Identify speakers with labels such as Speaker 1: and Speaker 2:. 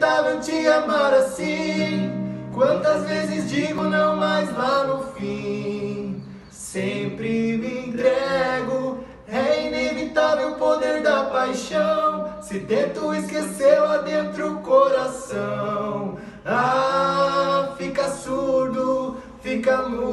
Speaker 1: inevitável te amar assim. Quantas vezes digo não, mas lá no fim sempre me entrego. É inevitável o poder da paixão. Se tento esquecer lá dentro o coração, fica surdo, fica mudo.